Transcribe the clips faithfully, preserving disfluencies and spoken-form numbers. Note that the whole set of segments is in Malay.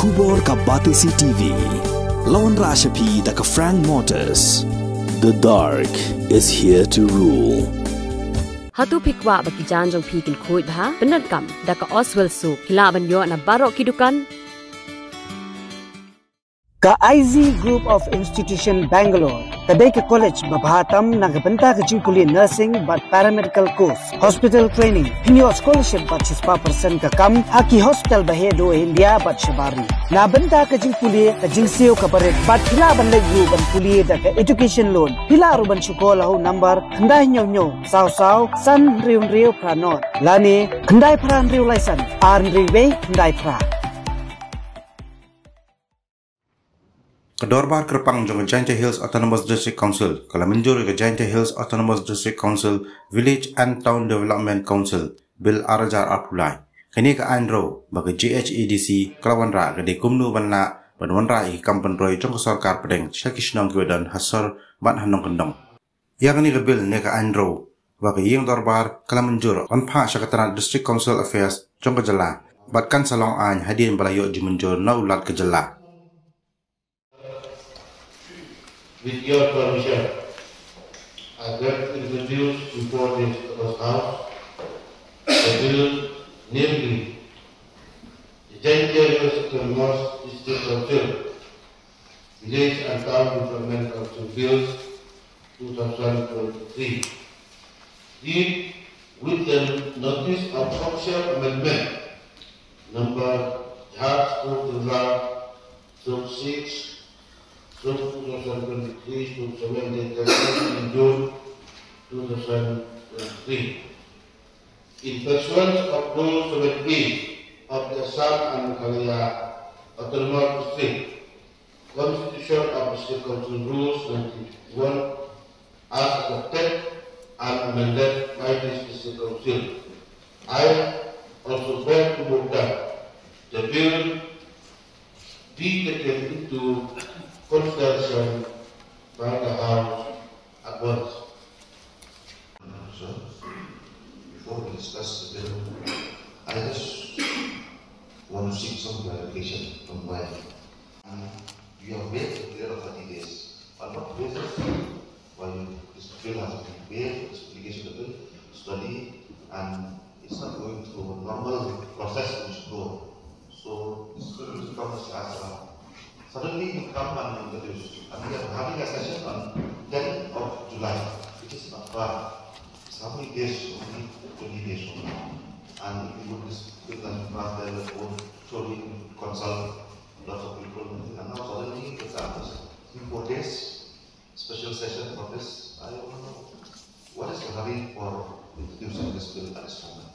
Khubor ka Batesi T V. Lawan Rashapi da ka Frank Motors. The dark is here to rule. Hatu pikwa bagi janjong pikin kuit bah benar kam da ka Oswell Su kila banyo na barok kidukan. Ka I Z Group of Institution Bangalore kadai ke college babhatam nagabanta ka jikuli nursing but paramedical course hospital training pinyo scholarship but sixty percent ka kam haki hospital bahedo India but shabari na banta ka jikuli ka jingseo ka baret but pila ban lagu ban kuli da ka education loan pila ru ban shukola ho number khandai nyaw nyaw saw saw san riu riu pranot lani khandai pran riu license ar riu khandai pra Kedorbar Kerpang jong Jaintia Hills Autonomous District Council, kala menjur ke Jaintia Hills Autonomous District Council, Village and Town Development Council, Bill Arajar Apulai. Kini ke Andro bagi G H E D C kelawan ra ke di kumnu banna banwan ra i kampen roy jong sarkar pedeng Shakishnong Gwedan Hasor ban hanong kendong. Ya kini ke Bill ne ke Andro bagi yang dorbar kala menjur on pa Syakatana District Council Affairs jong ke jela. Batkan salong an hadirin balayok jumenjur na ulat ke jela. With your permission, I will introduce before this House the bill namely the Jaintia Hills Autonomous District Council Village and Town Development Council Bill twenty twenty-three. Deal with the notice of official amendment number Jhar School six twenty twenty-three to seven June twenty twenty-three. In pursuance of Rule seven A of the Assam and Meghalaya Autonomous District, Constitution of the State Council Rules ninety-one as adopted and amended by this District Council. I also beg to move that the bill be taken into consideration by the House at once. So, before we discuss the bill, I just want to seek some clarification from my um, you have made a period of thirty days. On what basis? While this bill has been made, this application of the bill, study, and it's not going through a normal process which go. So, this bill will come as a suddenly you come and introduce, and we are having a session on tenth of July, which is not far. It's how many days, only twenty days from now. And if you would discuss and pass there, will surely consult lots of people. And now suddenly it's after three, four days, special session for this. I don't know. What is the hurry for introducing this bill at this moment?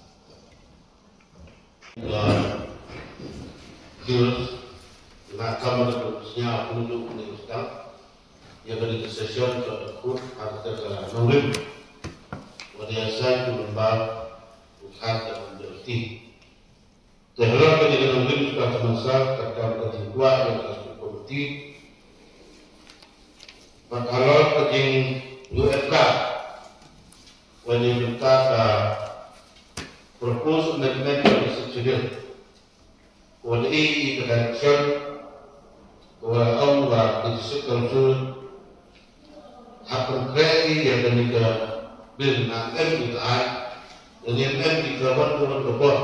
Uh, here's la Cámara de Comercio Público de Estado y a la sesión que ocurre hasta la noviembre. Wadaya saya kembali ukhad dan berarti. Terlalu banyak noviembre sudah termasuk terkait dengan dua yang aspek politik. Kalau dengan U F K, wanita kita propose amendment of the Constitution. Wadai ini direction وأول الست رسول حق الكرائي يدنك بالنا أمريكا عاد لأن أمريكا برضو الكبار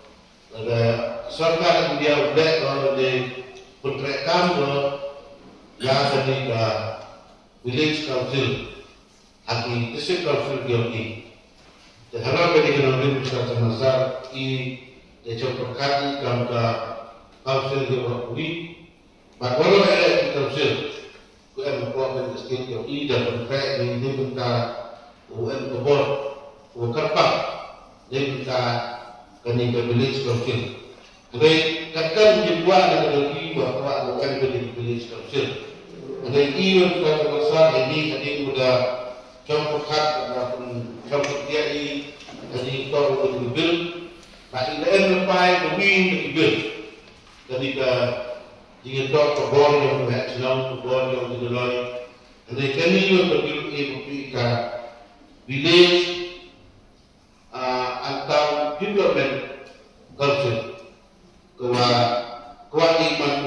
سرقة India udah kalau di perkrekan ya dنك village council haki district council dioni terharap bagi kenalan besar semasa i decoperkati kamka council diopuri. Kalau ada kita usul, kita membuat state yang ini dan berkait dengan ini kita U N kebor, U kerpak, ini kita kini ke village council. Jadi kadang dibuat dengan ini bahwa U N menjadi village council. Jadi ini kita terasa ini tadi sudah contoh kat ataupun contoh dia ini tadi tahu untuk bil, nah ini lepai lebih bil. Jadi kita jika tak kebor yang berhasil, kebor yang dilalui, jadi kami juga perlu ibu village atau development council, kewa kewa iman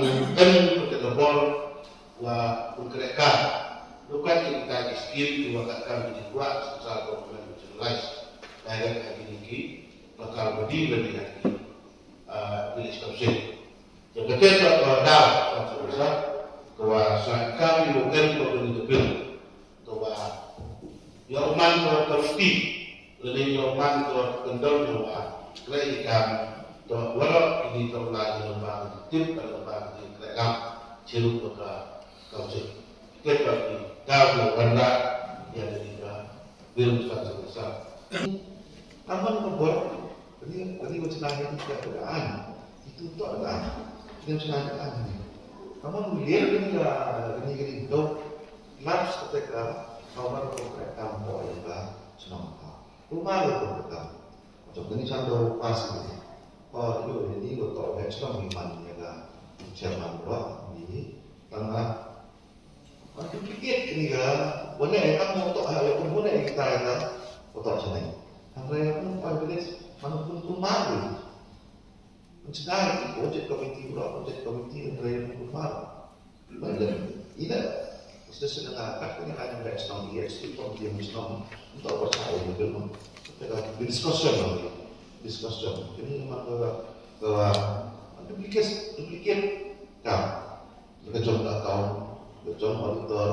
terbol wa konkretkan bukan kita iskin dua kali dibuat secara dokumen generalized direct activity bakal berdiri lebih lagi village council. Yang ketiga adalah sebesar kawasan kami bukan bukan debil kawa yorman ko komiti lebih yorman ko kendor jawa kerajaan to wala ini to lagi lembaga tip lembaga di kerajaan ciru kota council kita ini tahu anda yang ada belum selesai. Taman kebor, tadi tadi macam itu kerajaan itu tu adalah kita macam kerajaan ini. Taman lihat ini lah, ini ini itu laps ketika kawan kerajaan boleh lah senang tak. Rumah itu kerajaan, macam ini contoh pas ini. Oh itu ini itu tahu yang senang iman ni lah, Jerman pula ini karena macam pikir ini kan, boleh kamu tak ada pun boleh kita ada otak senang. Andrea pun pada mana pun pun malu. Mencari projek komiti pula projek komiti Andrea pun malu. Baiklah, ini sudah sedang apa yang hanya ada setong dia, setong dia setong untuk percaya betul. Kita discussion lagi, discussion. Jadi memang bahwa bahwa duplikat duplikat kam. Kita coba tahu, kita coba auditor,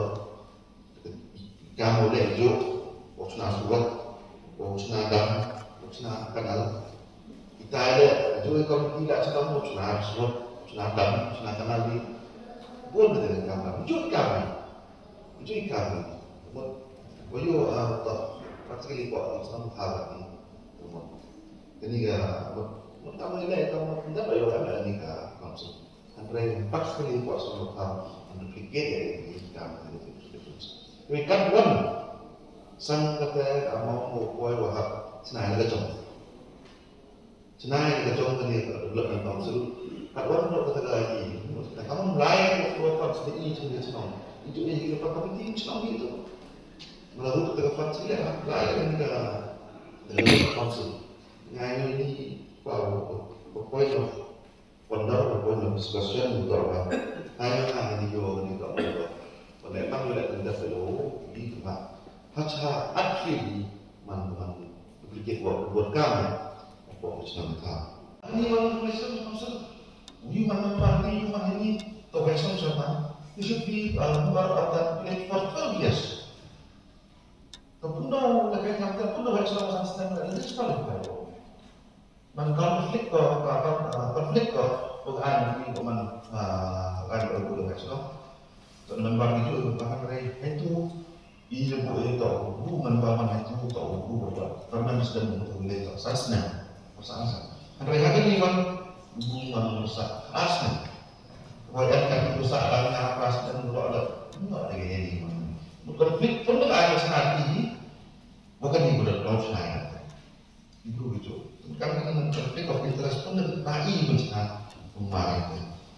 kamu boleh jo, opsional surat. Musnah dam, musnah kanal. Kita ada juga kalau tidak sedang musnah, semua musnah dam, musnah kanal di boleh dengan kami, wujud kami, wujud kami. Wujud atau praktikly buat musnah muharat ni. Jadi ya, pertama ini kamu tidak boleh ada ni ka konsep. Antara praktikly buat musnah muharat, anda fikir ya ini kami itu difference. Tapi kan one sang kata kamu mau kuai wahab senang ada jom, senang ada jom tadi belum nampak seru. Kawan nak kata lagi, kamu mulai kuai fans ini cuma senang, itu yang kita pakai penting senang itu. Melalui kata fans ini lah, lain dengan dengan fans ini ini wow, point of wonder, point of discussion untuk apa? Hanya hanya di jauh ni tak boleh. Memang boleh kita perlu di tempat. Hanya akhir man man duplicate buat buat kami apa macam itu. Ini orang Malaysia macam you mana mana you mana ini to Malaysia macam you should be baru ada play for twelve years. Kemudian lagi yang kita pun Malaysia macam sistem ini sekali baru. Man konflik ko apa konflik ko bukan ini man kan orang Malaysia. So memang itu bahkan mereka itu ia boleh tahu, bukan bahan itu tahu, bukan karena sudah boleh tahu. Sasnya, sasnya. Mereka ini kan bukan rusak, asnya. Wajar kan rusak dalam nafas dan kalau ada, enggak ada gaya ini. Konflik pun ada saat ini, bukan di bulan tahun saya. Itu itu. Karena konflik of interest pun ada lagi bencana rumah itu.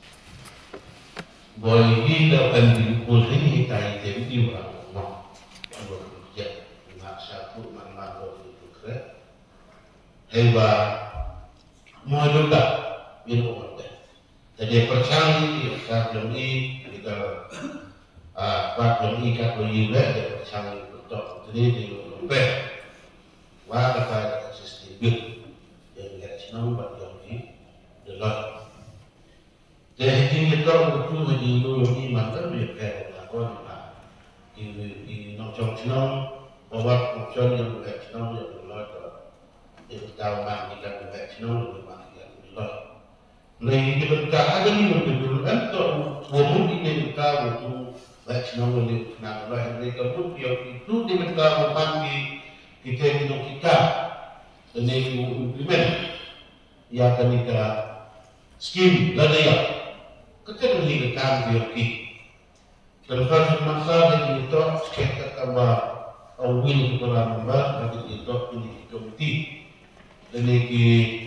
Boleh kita akan dipul ini kita itu juga. Heba mengajukan minum obat. Jadi percaya saat ini kita ah pak ini kat beli juga percaya betul. Jadi di obat wah kita sistem bil yang kita senang buat yang ini adalah. Jadi kita betul di ini mana dia kayak apa di di nongkrong senang obat option yang kita senang yang tahu mana kita buat channel di mana kita buat. Lain kita tak ada ni betul kan? Kalau umum ini kita buat buat channel di mana lah. Mereka pun dia itu di mana bagi kita hidup kita ini implement ya kan kita skim ladaya. Kita beli kita biarki. Terus masa yang itu kita tambah awal kita nambah nanti itu ini komiti. Ini ki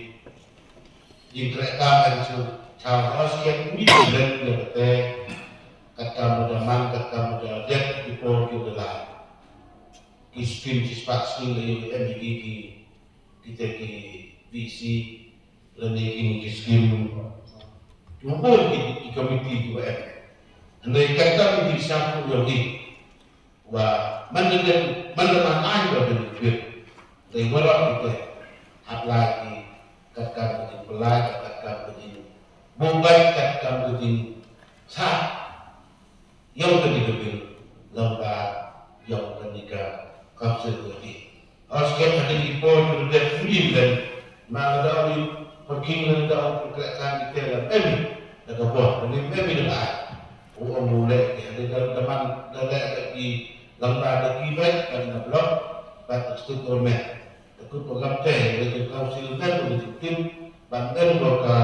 interaksi dengan cara sekian ini dan kita kata mudah man kata mudah dek di pol kita lah. Kiskin kispat sini lagi M D K kita ki V C lagi ini kiskin. Cuma boleh di komiti juga. Andai kata di satu lagi, wah mana dia mana mana ada benefit, dari mana itu hak lagi kata begini pelaj kata begini, mobile kata begini, sah yang tadi begini, lembar yang tadi ke kapsul tadi. Askep ada di port berdekat film dan mana dari perkembangan dalam pergerakan di dalam ini, dalam port, ini ini dah. Orang mulai ada dalam teman dalam di lembaga ada kibat dan blog batas itu korban. Takut program teh dari kausil dan dari tim banten boka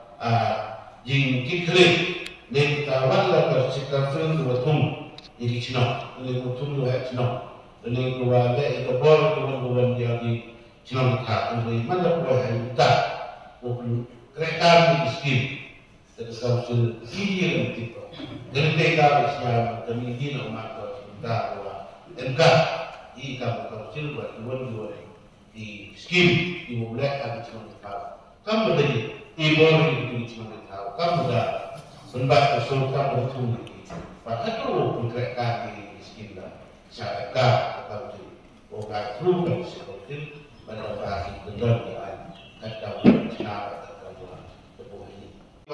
jing kikri dan kawan lah kerja film dua tum jadi cina, ini tum dua cina, ini dua le itu bor dua dua jadi cina kita, ini mana boleh kita, bukan kereta miskin. Terus kausul ini gitu. Dari mereka bisa kami umat kita bahwa M K di kamu kausil buat dua dua di skim di mulai kami cuma tahu. Kamu tadi ibu itu cuma tahu. Kamu dah sempat usul kamu tunggu. Pada tu konkretkan di skim dah. Saya kah kamu tu. Bukan perlu kamu seperti pada bahasa benar dia kata cara kata buat sebuah ini.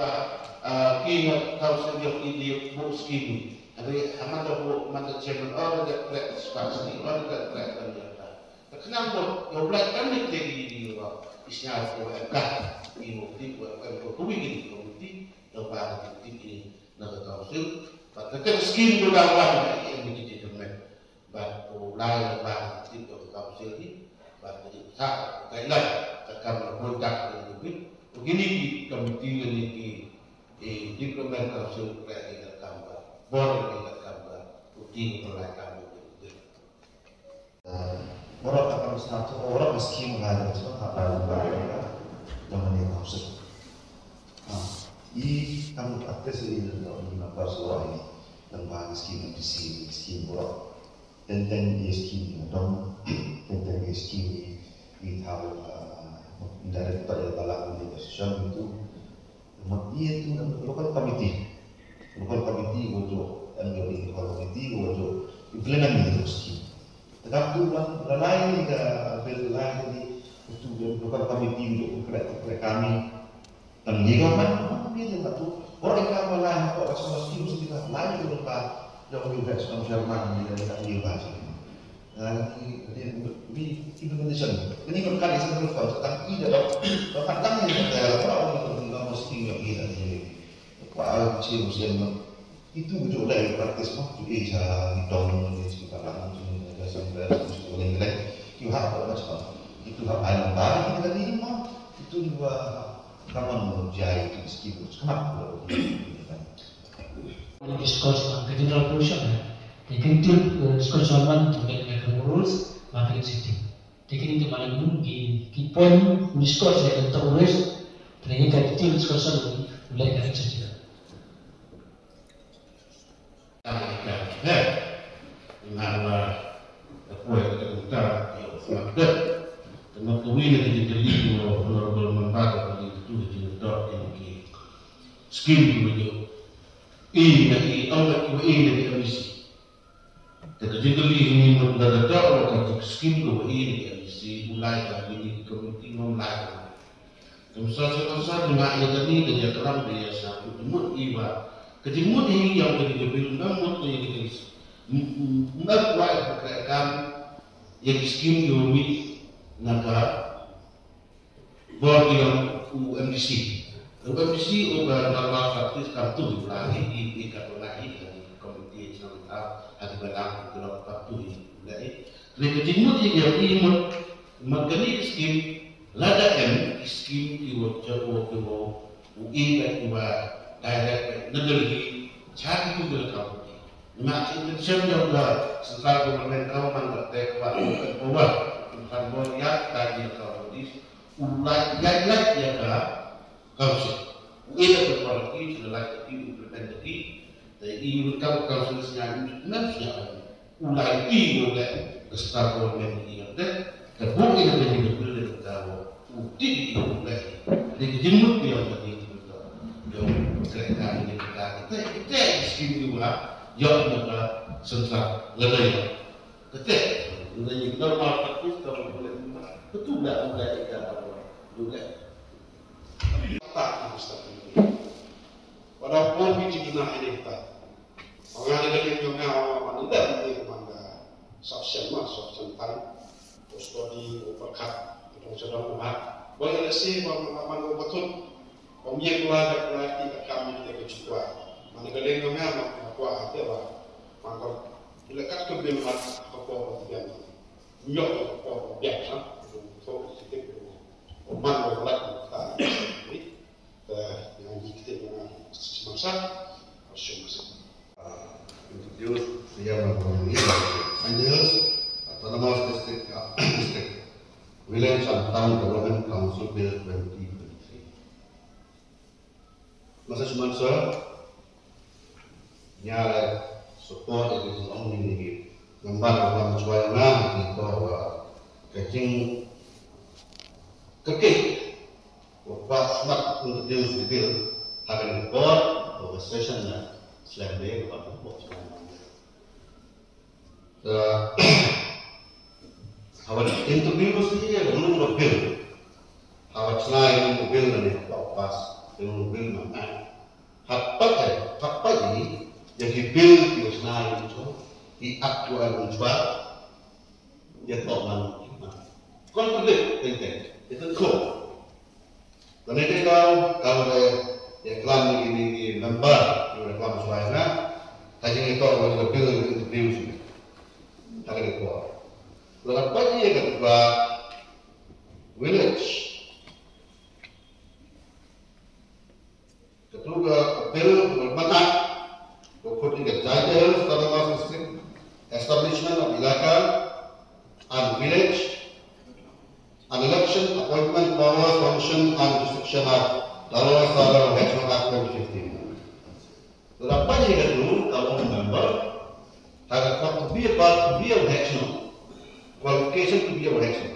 Kini kausil yang ini bu skim. Ada amat bu mata chairman orang yang berat spasi orang yang berat ternyata. Kenapa yang berat kan ni jadi di isnya U M K ini bukti U M K bukti ini bukti lepas bukti ini nak kausil. Pada skim tu dah awal yang begitu teman. Baru lain lepas bukti kausil ini baru jadi tak kailan akan berkontak dengan bukti. Begini di komiti ini di di diplomat kausil berada di gambar, boleh di gambar, putih mulai kami itu. Orang akan satu orang meski mengajar cuma apa yang zaman ini kausil. Ini kami aktif ini dalam lima belas orang ini tentang skim di sini, skim orang tentang skim dong, tentang skim di tahun dari pada dalam di sosial itu. Dia itu lokal komiti, lokal komiti untuk anggota lokal komiti untuk implementasi skim. Tetapi tu lain juga bel lain di untuk lokal komiti untuk kerja kami dan juga mana dia juga tu orang yang lain apa semua skim sudah lain juga yang juga semua Jerman di dalam Indonesia. Lagi di implementation. Ini kan kali sebelum kau tentang ide atau tentang ini orang orang mesti yang kita ini. Pak Cik Muslim itu betul lah praktis mah juga bisa ditolong di sekitar orang ada sampai sekolah Inggris. Itu hak apa macam itu hak alam baru kita tadi mah itu juga kamu menjahit itu meskipun kenapa? Discuss on the general portion. They can still discuss on one to make the rules market city. Taking into mind the key point discuss like the rules, playing a detailed discussion like the city. Dengan apa yang kita lakukan, dengan kewin yang diterima honorable membaca dari itu di dot ini skim itu ini dari awal itu ini dari komisi. Jadi ini mendadak orang skim itu ini dari si mulai dari ini komiti mulai. Kemudian dengan ayat ini dia kerana dia satu jumut iba. Kejimut ini yang dari kebiru namut yang kita nak buat perkerakan yang skim yomi naga board yang U M D C. U M D C ubah nama faktis kartu lagi di kartu lagi dari komite nasional ada belang kalau kartu lagi. Jadi kejimut yang ini magani skim lada M skim kiwat jago kiwat U I dan direct negeri cari tu berkau ni. Macam macam yang dah setelah government kau mana tekwa ubah bukan boleh tadi kau di ulai gayat ya kah kau sih. Ia berkualitas sudah lagi implementasi. Jadi kau kau selesai nanti ulai ini boleh setelah government ini ada. Kebun ini menjadi boleh kau uti ini boleh. Jadi jemut dia menjadi kereta ini kita Kata kita skim juga, jauh juga sensat ledai. Kata, ledai normal tapi kalau boleh betul tak juga kita juga. Tak Ustaz ini. Walaupun biji guna ini kita, orang ada yang juga orang tidak mungkin mangga subsen mas subsen tan, postodi berkat, kita sudah buat. Boleh nasi mangga betul. Pemilik keluarga keluarga kami tidak kecuali mana kadang kami amat kuat ada lah maka lekat ke bimbang apa yang nyok apa biasa so sedikit orang orang kita yang kita dengan semasa semasa introduce dia mengurus Angeles Autonomous District District Village and Town Development Council Bill twenty. Masa cuma soal nyala support itu orang ini gambar orang cuai nama itu bahwa kecing kekik buat smart untuk deal with deal akan report bahwa sessionnya selain dia buat report so awal interview mesti dia belum berbil awal selain berbil nanti pas dengan bil mana? Apa eh? Apa ini yang dibil di sana itu di aktual menjual dia tak mana? Konflik ini itu kok. Karena itu kalau kalau yang kelam ini lembar di kelam suara, kajian itu kalau bil itu bil sih, tak ada kuat. Lalu apa dia kata village? Ketua bill bermakna pokok tiga jadwal autonomous district establishment of ilaka and village and election appointment powers function and jurisdiction of Darul Sadar National Act twenty fifteen. Berapa jika dulu kalau member harus to be a part to be a national qualification to be a national.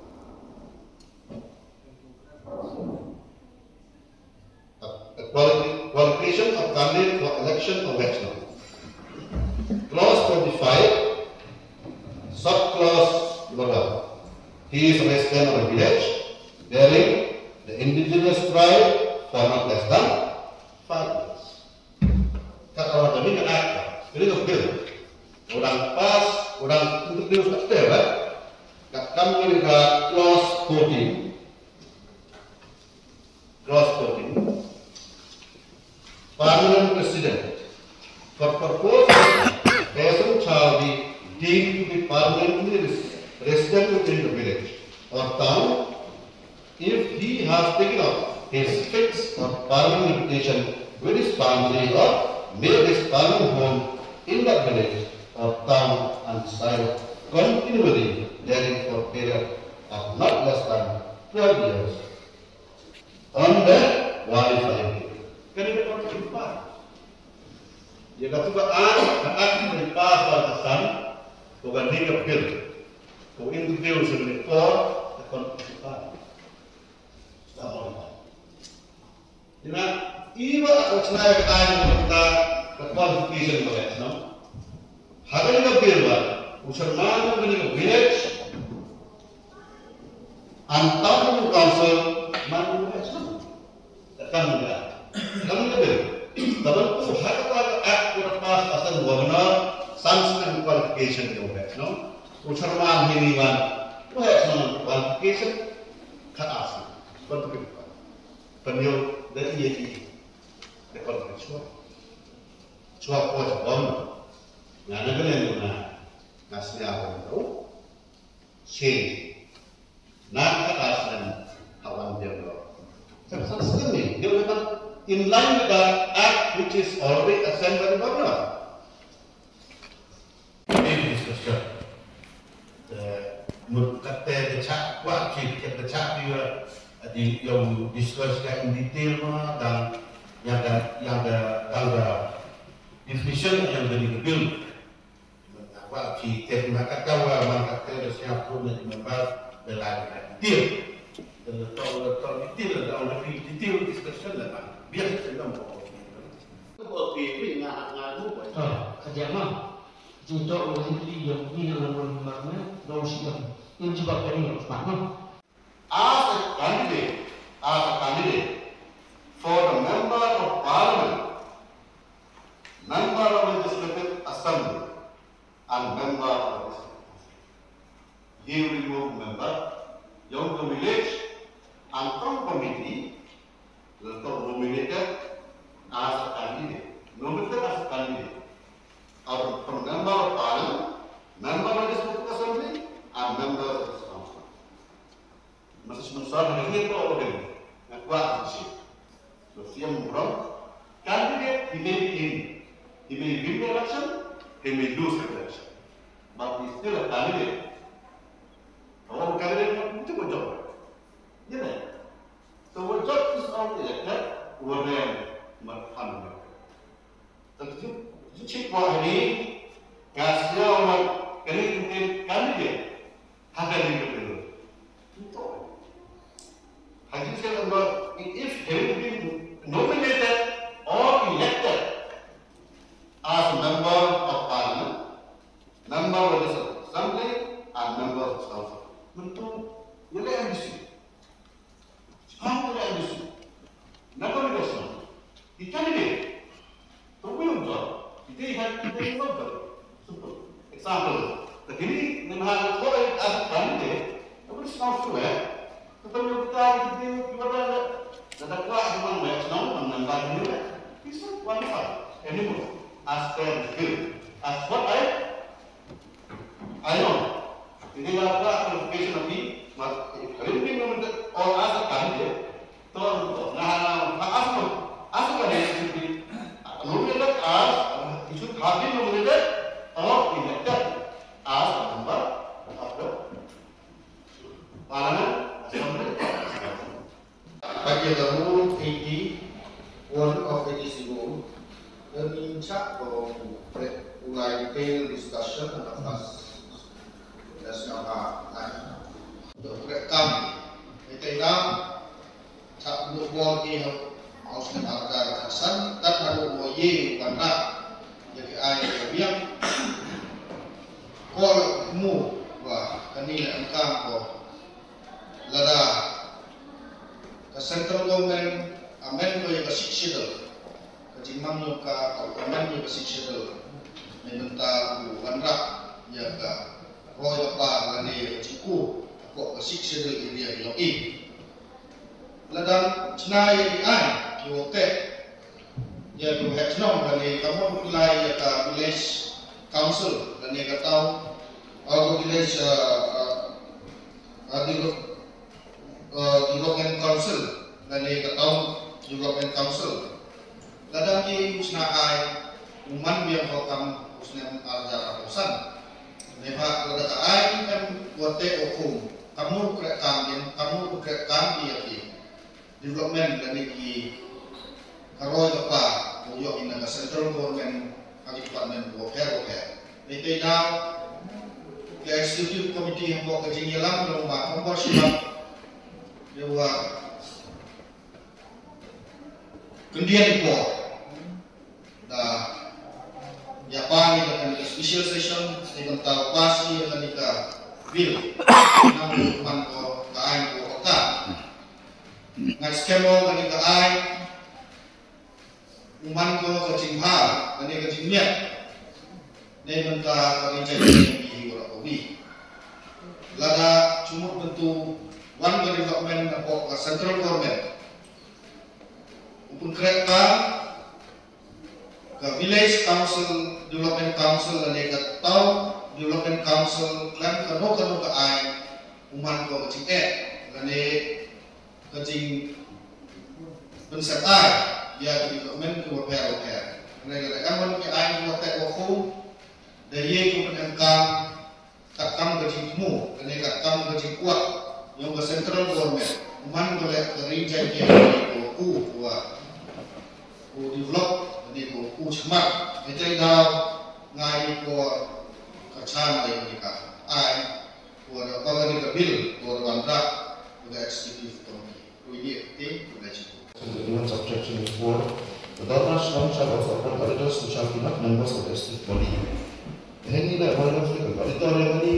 Qualification of candidate for election of national. Clause twenty-five, subclause number one. He is a resident of a village bearing the indigenous tribe for not less than five years. Kata orang kami kan ada, ini tu bil. Orang pas, orang untuk bil tak ada. Kat kami ni kat clause fourteen. Clause fourteen. Permanent resident. For purpose, person shall be deemed to be permanently resident within the village or town if he has taken up his fixed or permanent reputation with his family or made his permanent home in that village or town and decided continually therein for a period of not less than twelve years on the qualified. Kan ini orang berjumpa. Dia kata an, an berjumpa batasan, bukan dia bil. Kau itu bil sebenarnya for the berjumpa. Sama. Jadi, iba aku senang kan kita ke qualification boleh, no? Hari ini bil bar, usaha mana ini village, antar council mana boleh, no? Takkan enggak. Kami lebih, tapi tu hak apa act berpas asal governor sanction qualification itu है, no? Ucapan ini kan, tu है sanction qualification khas, seperti itu. Penyu dari ini, dekat itu, cua kuat bom, nana kan yang mana, nasi apa itu, si, nak khas dan hawan dia tu. Sangat sekali, dia memang in line with the act which is already assigned by the governor. In discussion, the mukate the chat, what she get the chat you di yang discusskan in detail dan yang ada yang ada ada definition yang dari bill. What she get maka kawa maka ada siapa pun yang membuat belai detail. Kalau kalau detail ada orang detail discussion lah. Biar kita nak buat. Buat di kerja mah junto dengan yang ini orang mana orang siapa yang coba kali mana as a candidate as a candidate for the member of parliament, member of the legislative assembly and member of the he will remove member young village and town committee will nominated as a candidate, nominated as a candidate, or from member of parliament, member of the legislative assembly, and member of the council. Masih mensuar ini itu orang yang kuat di sini. So siapa orang candidate he may be in, he may win the election, he may lose the election, but he is still a candidate. Orang candidate itu berjob, ya kan? So berjob is not elected, orang berhamil. Tentu cik buat ini kasih orang kini candidate ada di betul. Itu. Haji saya bahwa if having been nominated or elected as a member of parliament, member of the assembly, and member of the council. Bentuk, ia le ambisi. Sekarang le ambisi. Nak kau ni kau di candidate. Tu belum job. Kita ikan kita ini job. Simple. Example. Begini, memang kau as candidate, tapi sekarang tu eh. Tetapi kita kita kita ada ada kelas memang banyak senang menambah ini eh. Bisa qualify anymore as per skill. As what I I know. Ini adalah qualification of the having nominated or as a candidate. So, nah, as a as a candidate should be nominated as he should have been nominated or elected as a member of the parliament. Bagi kamu eighty one of it is ago, meminta mulai detail discussion atas nasional untuk rekam kita tak perlu buat di harus negara kasan tak perlu buat ye karena jadi air yang kau mu wah kini engkau kau lada ke central government amen kau yang kasih sidel kejimang yang kau amen yang kasih sidel meminta bukan ya ke roy apa lani ciku kok kasih sidel dia biloki ladang cenai ai yote ya tu heknom lani kamu mulai ya ke village council lani ka tahu aku village uh, di development council lani ka tahu development council ladang ki cenai uman biang kau kamu usnem arja kawasan Neva pada ai kan wote okum kamu kerekam kamu kerekam dia ki development dan ki karo apa yo ina central government agi department of health care itu now the executive committee yang bawa kerja nyelam lomba mempersiap dewa kemudian report dah Japan itu akan di special session dengan tahu pasti akan di bill enam puluh ko kain ko kota ngai skemo kan di kain uman ko ke cingha kan di ke cingnya ne benta kan jadi di ora obi lada cuma bentuk one development atau central government upun kereta ke village council development council dan dia tahu development council klaim kano kano ke ai uman ko kecing eh dan dia kecing pensep ai ya development ko repair repair dan dia kan ke ai ko tek ko dari ye ko penangkang takam kecing mu dan dia takam kecing kuat yang ke central government uman ko le rinjai dia ko ku kuat ko develop di ko ku cemat itu dah ngai ko kacan dari mereka ai ko ada kalau ni bil ko wanda the executive committee ko ini tim ko dah cukup the subsection four The donors shall also appoint auditors who shall be not members of the estate body. Ini nak boleh konflik. Auditor yang ini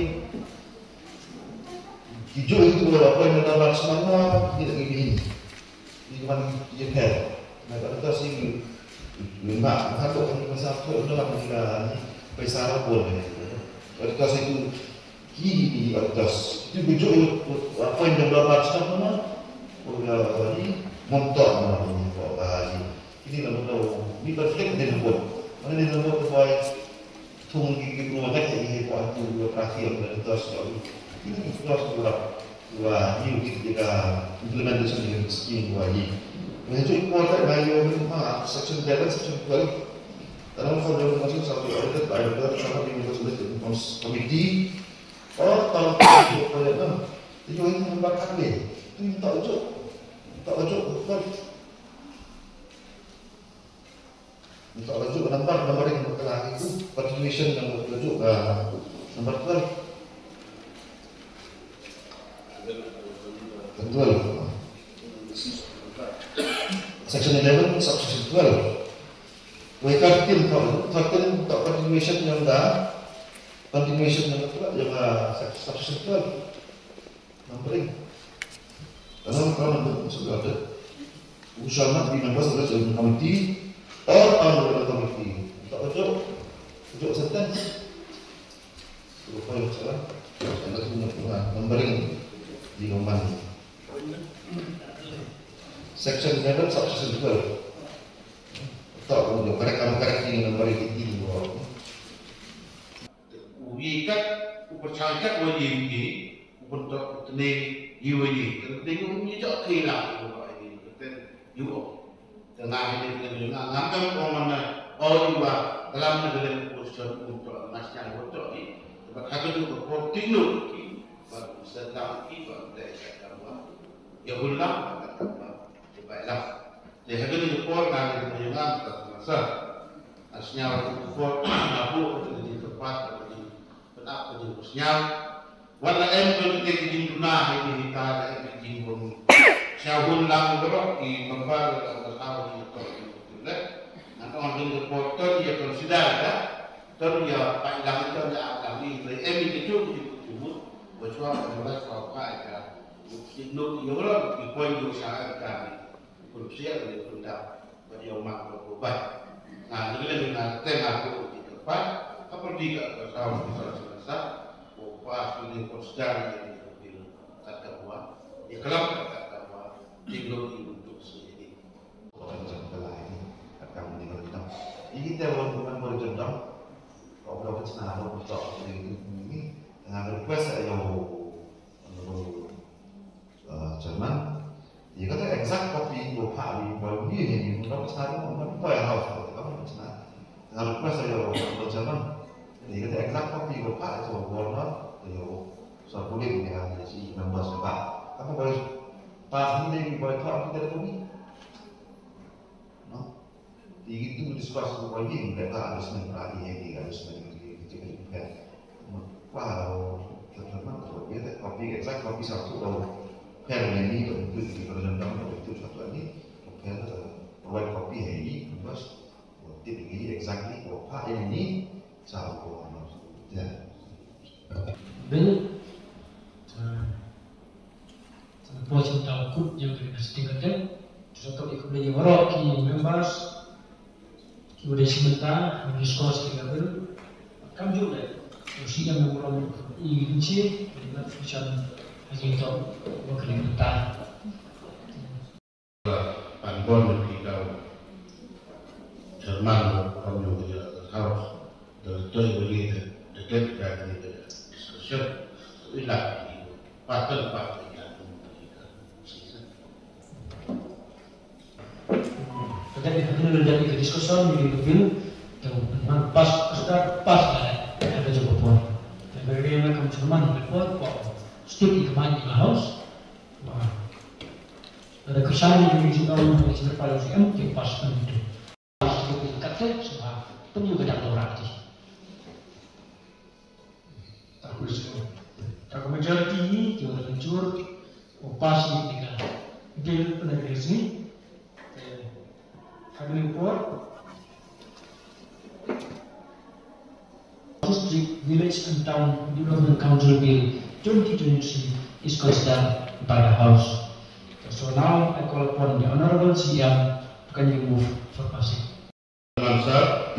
hijau itu kalau appoint donor semua tidak begini. Ini cuma dia care. Nah auditor sih lima satu kan masa tu donor mereka pesa rapor. Auditor itu kiri auditor itu hijau appoint donor semua. Orang ini montor mana ini kok ini lah betul. Ini konflik dengan buat. Mana dia nak buat supaya tung gigi rumah kan jadi buat tu operasi yang terus ini terus buat buat ini kita implementasi dengan skim buat ini. Menunjuk kuota bayu memang section seven section twelve dalam form masing satu audited by the China University Committee. Oh tahun itu proyek tu, itu yang membakar ni. Itu tak ujuk, tak ujuk betul. Untuk rujuk nombor nombor yang berkenaan itu continuation yang rujuk uh, nombor twelve twelve section eleven subsection twelve we thirteen thirteen untuk continuation yang dah continuation yang dah yang uh, subsection twelve nombor dalam kalau sudah ada shall not be members of the committee or under the committee. Tak ujuk, ujuk sentence. Lupa yang salah. Anda punya pernah numbering di nombor. Section eleven, subsection twelve. Tak ujuk. Kerana kamu kerana ini nombor ini dua. Ubikat, upercayakan wajib ini, untuk ini, ini, tengok ini jauh kehilangan ini, you. Tengah ini dengan juga ngambil orang orang juga dalam negara posisi untuk nasional untuk ini. Sebab kami juga kontinu baru sedang kita dari kawan ya ulang kata baiklah. Jadi kami juga orang dari juga terasa nasional untuk nabu di tempat di tempat di nasional. Walau em kita di dunia ini kita ada di bumi. Siapun lang berok di tempat atau tahu di tempat nanti orang yang reporter dia consider ya, terus dia panjang itu dia akan di em itu disebut bahwa mulai soal kaya, itu yang orang di poin itu sangat kami, kursia dari pendap, bagi orang berubah. Nah, jadi dengan tema itu di tempat, apa dia tahu bisa selesai, bahwa ini consider yang lebih kata buat, ya kalau teknologi untuk sendiri. Orang contoh lain, akan meninggal. Ini kita bukan boleh contoh. Kalau kita senang untuk contoh ini, dengan request yang Jerman, dia kata exact copy dua kali, baru dia ini untuk senang untuk apa yang harus kita lakukan senang. Dengan request yang Jerman, dia kata exact copy dua kali itu warna, dia sudah boleh dengan si members sebab apa boleh pas ini boleh tahu kita ini, no? Di itu diskusi supaya mereka harus mengenali ini, harus mengenali itu juga. Wow, terutama kalau dia kopi exact kopi satu kalau per ini itu di perjalanan itu satu ini, per provide kopi ini, terus tip ini exactly apa ini jauh ya. Bill. Pojok takut yang dipastikan contoh ikutnya warok ki members sudah sebentar diskusi dengan bil kam juga usia memang inci dengan fusion itu bukan kita Anbon kita Jerman kamu juga harus terus begitu dekat dari diskusi ilah partner partner Jadi kita menjadi diskusi di mobil yang pas sudah pas lah ada juga pun. Dan bagaimana kamu Jerman berbuat kok stick kemana di house. Ada kesan yang juga orang yang berpaling sih em yang pas kan itu. Pas itu kata sebab pun juga tak berarti. Aku sih. Tak majority ini juga hancur. Pas ini dengan bil pada sini. Family report. District, Village and Town Development Council Bill twenty twenty-three is considered by the House. So now I call upon the Honorable C M. Can you move for passing? Sir,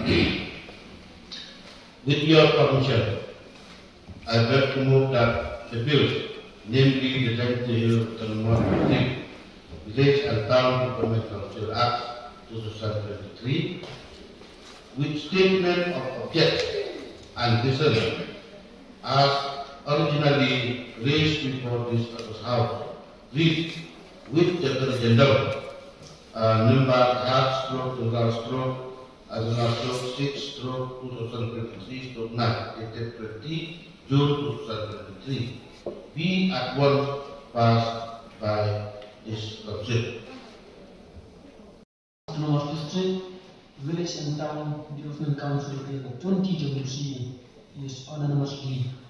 with your permission, I beg to move that the bill, namely the Giant Hill Autonomous District, Village and Town Development Council Act two thousand twenty-three, with statement of object and reason as originally raised before this House, read with the agenda uh, number half stroke to last stroke as an stroke six stroke two thousand twenty-three stroke nine dated twenty June two thousand twenty-three be at once passed by this council. Autonomous District, Village and Town Development Council Bill twenty twenty-three is unanimously